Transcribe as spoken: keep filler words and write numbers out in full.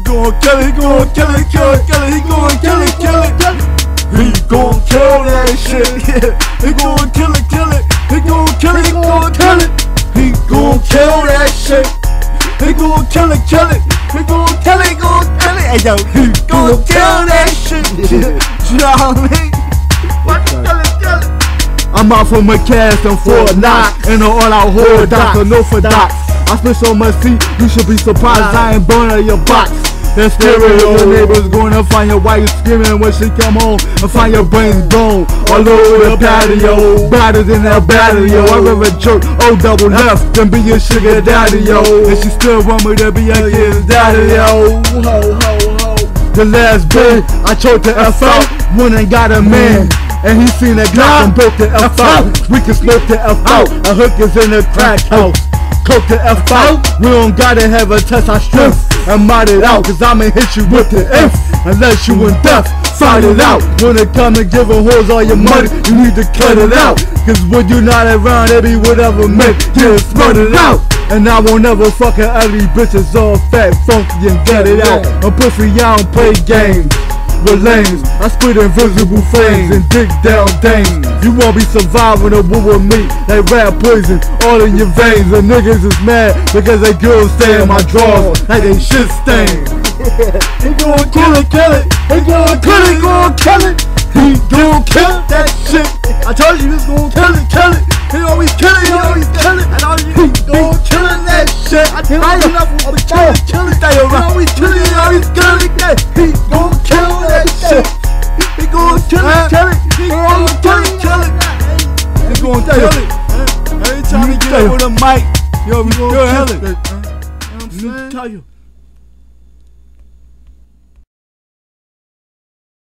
gon' kill it, he gon' kill it, kill it, kill it, he gon' kill it, kill it, kill it. He gon' kill that shit, yeah. He gon' kill it, kill it, he gon' kill it, he gon' kill it. He gon' kill that shit. He gon' kill it, kill it. He gon' kill it, gon' kill it. Hey yo, he gon' kill that shit. You know what I mean? What kill it, kill it. I'm out for my cast and Fort Knox and an all-out horror doctor, no for docs. I spit so much heat, you should be surprised I ain't burning your box. That stereo, your neighbors gonna find your wife screaming when she come home and find your brains gone all over the patio. Better than that battle, yo. I'd rather jerk O double left than be your sugar daddy, yo. And she still want me to be a kid's daddy, yo. Ho, ho, ho. The last bit, I choked the F out, went and got a man. And he seen a Glock and broke the F out. We can smoke the F out. A hookers in the crack house. Coke the F out. We don't gotta have a test our strength and mod it out. Cause I'ma hit you with the F unless you in death. Fight it out. When it come to giving hoes all your money, you need to cut it out. Cause when you not around, it be whatever make you smut it out. And I won't ever fuck a ugly bitches all fat, funky and get it out. I'm pussy, I don't play games with lanes. I spit invisible flames and dig down dames. You won't be surviving a war with me. They rap poison all in your veins. And niggas is mad because they girls stay in my drawers like they shit stains. He gon' kill it, kill it. He gon' kill it, gon' kill it. He gon' kill that shit. I told you he's gon' kill it, kill it. He always kill it, he always kill it. I told you he gon' kill that shit. I tell you enough of the kill it, kill it. Stay around. He always kill it, he always kill it. He gon' kill that shit. He gon' kill it, kill it. He gon' kill it, kill it. He gon' kill it. Every time he get up with a mic, yo, we gon' kill it. You know what I'm saying?